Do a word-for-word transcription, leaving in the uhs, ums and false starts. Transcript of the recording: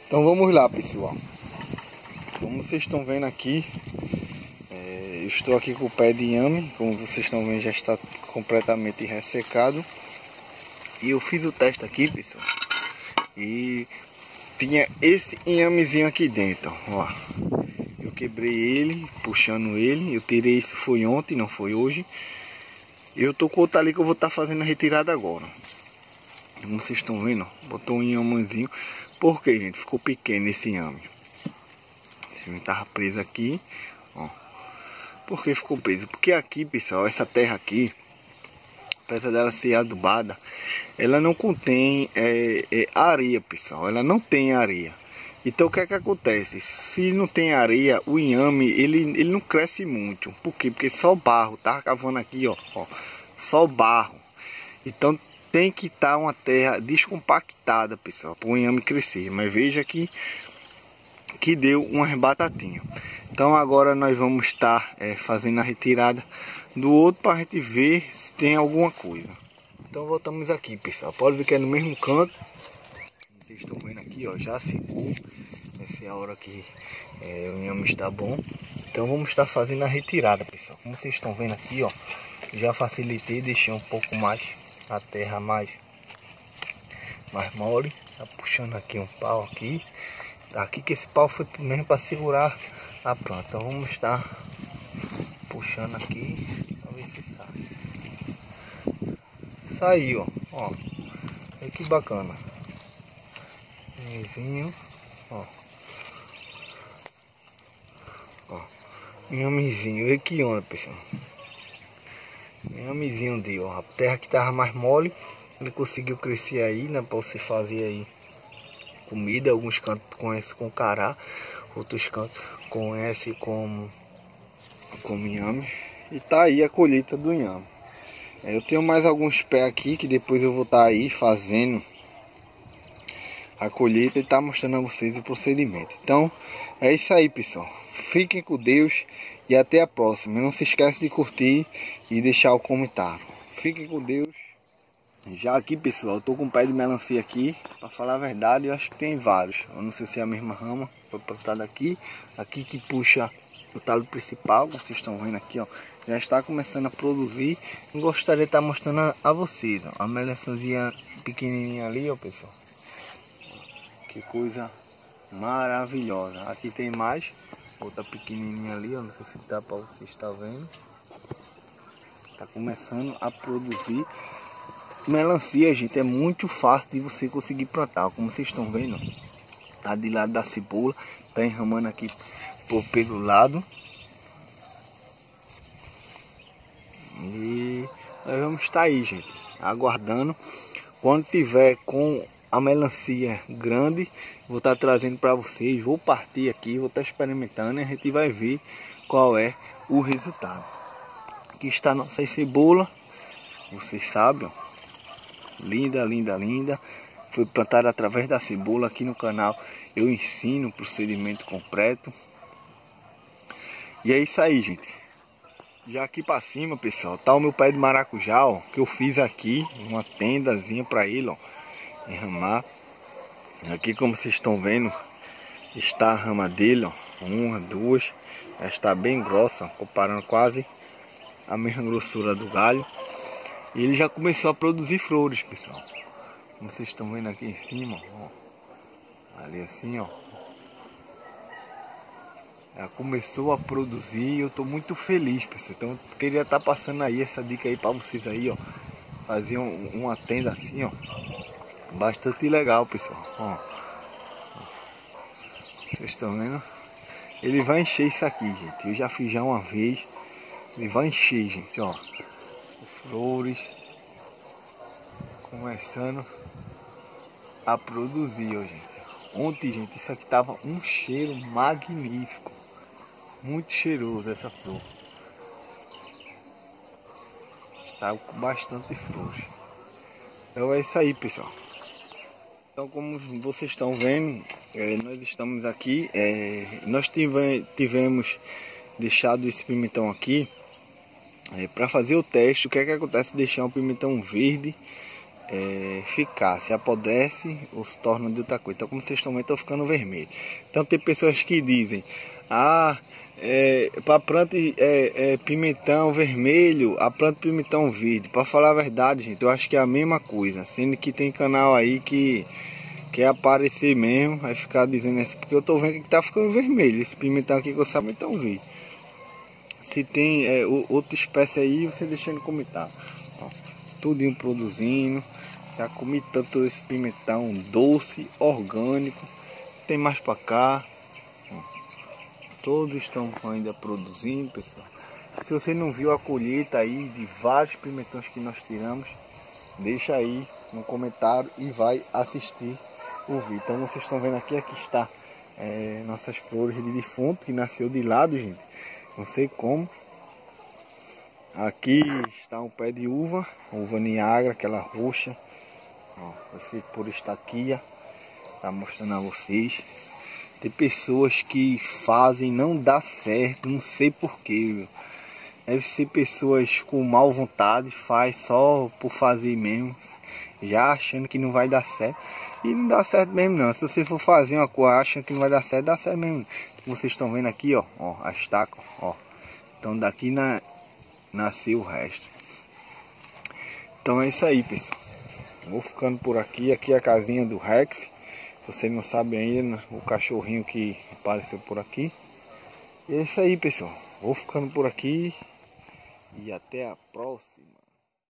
Então vamos lá, pessoal. Como vocês estão vendo aqui, é, eu estou aqui com o pé de inhame. Como vocês estão vendo, já está completamente ressecado. E eu fiz o teste aqui, pessoal, e tinha esse inhamezinho aqui dentro, ó. Eu quebrei ele, puxando ele. Eu tirei isso, foi ontem, não foi hoje. Eu tô com outra ali que eu vou estar tá fazendo a retirada agora. Como vocês estão vendo, ó, botou um inhamezinho. Por que, gente? Ficou pequeno esse inhame. Esse inhame tava preso aqui, ó. Por que ficou preso? Porque aqui, pessoal, essa terra aqui, apesar dela ser adubada, ela não contém é, é, areia, pessoal. Ela não tem areia. Então o que é que acontece? Se não tem areia, o inhame ele, ele não cresce muito. Por quê? Porque só barro. Tá cavando aqui, ó, ó, só barro. Então tem que estar uma terra descompactada, pessoal, para o inhame crescer. Mas veja que que deu umas batatinhas. Então agora nós vamos estar é, fazendo a retirada do outro para a gente ver se tem alguma coisa. Então voltamos aqui, pessoal. Pode ver que é no mesmo canto. Vocês estão vendo aqui, ó, já secou. Essa é a hora que é, o inhame está bom. Então vamos estar fazendo a retirada, pessoal. Como vocês estão vendo aqui, ó, já facilitei, deixei um pouco mais a terra mais mais mole. Tá puxando aqui um pau aqui. Aqui que esse pau foi mesmo para segurar a planta. Então vamos estar puxando aqui para ver se sai. Saiu, ó. Ó. Olha que bacana. Inhamezinho, ó. Ó. Inhamezinho. Olha que onda, pessoal. Inhamezinho deu, ó. A terra que tava mais mole, ele conseguiu crescer aí, né? Para você fazer aí comida. Alguns cantos conhecem com cará, outros cantos conhecem como com inhame. E tá aí a colheita do inhame. Eu tenho mais alguns pés aqui que depois eu vou estar tá aí fazendo a colheita e tá mostrando a vocês o procedimento. Então é isso aí, pessoal. Fiquem com Deus e até a próxima. Não se esqueça de curtir e deixar o comentário. Fiquem com Deus. Já aqui, pessoal, eu tô com um pé de melancia aqui. Para falar a verdade, eu acho que tem vários. Eu não sei se é a mesma rama. Foi plantada aqui. Aqui que puxa o talo principal, como vocês estão vendo aqui, ó, já está começando a produzir. Eu gostaria de estar mostrando a, a vocês, ó, a melanciazinha pequenininha ali, ó, pessoal. Que coisa maravilhosa. Aqui tem mais outra pequenininha ali, ó, não sei se dá para vocês estar vendo. Está começando a produzir melancia, gente. É muito fácil de você conseguir plantar, como vocês estão vendo. Tá de lado da cebola, tá enramando aqui por pelo lado. E nós vamos estar aí, gente, aguardando. Quando tiver com a melancia grande, vou estar trazendo para vocês. Vou partir aqui, vou estar experimentando e a gente vai ver qual é o resultado. Aqui está a nossa cebola, vocês sabem, ó. Linda, linda, linda. Foi plantada através da cebola. Aqui no canal eu ensino o procedimento completo. E é isso aí, gente. Já aqui para cima, pessoal, tá o meu pé de maracujá, ó, que eu fiz aqui uma tendazinha para ele, ó, enramar. Aqui, como vocês estão vendo, está a rama dele, ó, uma, duas, ela está bem grossa, comparando quase a mesma grossura do galho. E ele já começou a produzir flores, pessoal. Como vocês estão vendo aqui em cima, ó, ali assim, ó. Ela começou a produzir e eu estou muito feliz, pessoal. Então eu queria estar passando aí essa dica aí para vocês aí, ó. Fazer um, uma tenda assim, ó. Bastante legal, pessoal. Ó. Vocês estão vendo? Ele vai encher isso aqui, gente. Eu já fiz já uma vez. Ele vai encher, gente, ó. Flores começando a produzir, ó, gente. Ontem, gente, isso aqui tava um cheiro magnífico. Muito cheiroso essa flor. Está com bastante flores. Então é isso aí, pessoal. Então, como vocês estão vendo, é, nós estamos aqui. É, nós tive, tivemos deixado esse pimentão aqui é, para fazer o teste. O que é que acontece? Deixar um pimentão verde é, ficar, se apodrece ou se torna de outra coisa. Então, como vocês estão vendo, estão ficando vermelho. Então tem pessoas que dizem, ah, é, para planta é, é, pimentão vermelho, a planta pimentão verde. Para falar a verdade, gente, eu acho que é a mesma coisa, sendo que tem canal aí que quer aparecer mesmo, vai ficar dizendo assim, porque eu tô vendo que tá ficando vermelho esse pimentão aqui, que eu sabe então verde. Se tem é, outra espécie aí, você deixa no comentário. Ó, tudinho produzindo. Já comi tanto esse pimentão doce, orgânico. Tem mais pra cá. Ó, todos estão ainda produzindo, pessoal. Se você não viu a colheita aí de vários pimentões que nós tiramos, deixa aí no comentário e vai assistir o vídeo. Então vocês estão vendo aqui, aqui está é, nossas flores de defunto, que nasceu de lado, gente. Não sei como. Aqui está um pé de uva, uva Niagara, aquela roxa. Ó, foi feito por estaquia. Tá mostrando a vocês. Tem pessoas que fazem, não dá certo, não sei porquê. Deve ser pessoas com mal vontade, faz só por fazer mesmo, já achando que não vai dar certo. E não dá certo mesmo não. Se você for fazer uma coisa achando que não vai dar certo, dá certo mesmo. Vocês estão vendo aqui, ó, ó, a estaca, ó. Então daqui na, nasceu o resto. Então é isso aí, pessoal. Vou ficando por aqui. Aqui é a casinha do Rex. Se você não sabe ainda, o cachorrinho que apareceu por aqui. E é isso aí, pessoal. Vou ficando por aqui. E até a próxima.